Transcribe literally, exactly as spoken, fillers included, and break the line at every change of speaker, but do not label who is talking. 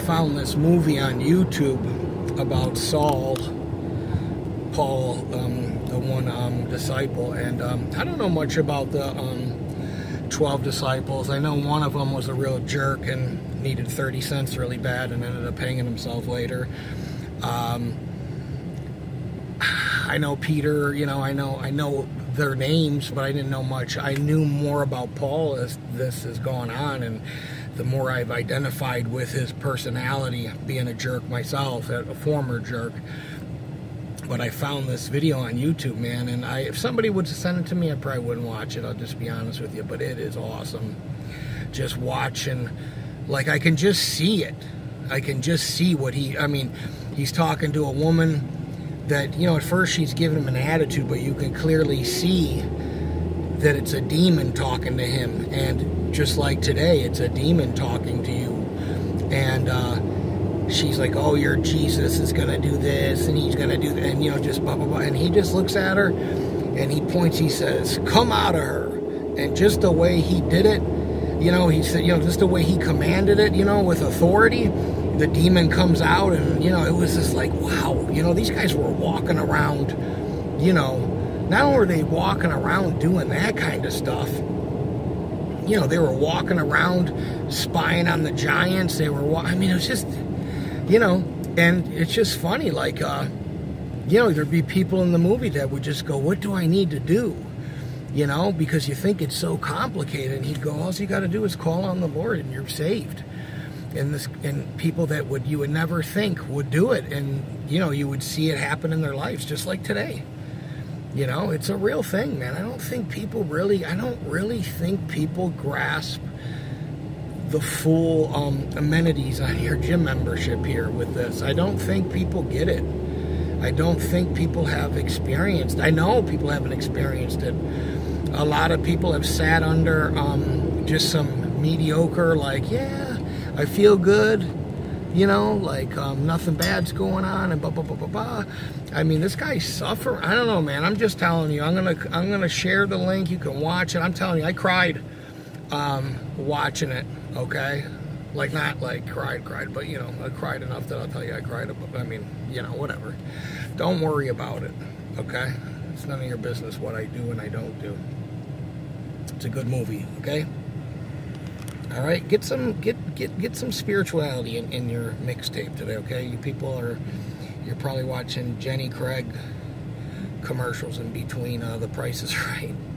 found this movie on YouTube about Saul, Paul, um, the one um, disciple, and um, I don't know much about the um, twelve disciples. I know one of them was a real jerk and needed thirty cents really bad and ended up hanging himself later. Um, I know Peter, you know, I know I know their names, but I didn't know much. I knew more about Paul as this has gone on, and the more I've identified with his personality, being a jerk myself, a former jerk. But I found this video on YouTube, man, and I, if somebody would send it to me, I probably wouldn't watch it, I'll just be honest with you, but it is awesome. Just watching, like, I can just see it. I can just see what he, I mean, he's talking to a woman that, you know, at first she's giving him an attitude, but you can clearly see that it's a demon talking to him. And just like today, it's a demon talking to you. And uh, she's like, oh, your Jesus is going to do this, and he's going to do that, and, you know, just blah, blah, blah. And he just looks at her, and he points, he says, come out of her. And just the way he did it, you know, he said, you know, just the way he commanded it, you know, with authority, the demon comes out, and, you know, it was just like, wow, you know, these guys were walking around, you know, not only were they walking around doing that kind of stuff, you know, they were walking around spying on the giants, they were, I mean, it was just, you know, and it's just funny, like, uh, you know, there'd be people in the movie that would just go, what do I need to do? You know, because you think it's so complicated, and he'd go, all you got to do is call on the Lord, and you're saved. And this, and people that would you would never think would do it, and you know, you would see it happen in their lives, just like today. You know, it's a real thing, man. I don't think people really, I don't really think people grasp the full um, amenities on your gym membership here with this. I don't think people get it. I don't think people have experienced. I know people haven't experienced it. A lot of people have sat under um, just some mediocre, like, yeah, I feel good, you know, like um, nothing bad's going on, and blah blah blah blah blah. I mean, this guy suffer. I don't know, man. I'm just telling you. I'm gonna I'm gonna share the link. You can watch it. I'm telling you, I cried um, watching it. Okay, like not like cried cried, but you know, I cried enough that I'll tell you I cried. I mean, you know, whatever. Don't worry about it. Okay, it's none of your business what I do and I don't do. It's a good movie. Okay. All right, get some get get get some spirituality in, in your mixtape today, okay? You people are you're probably watching Jenny Craig commercials in between uh, The Price is Right.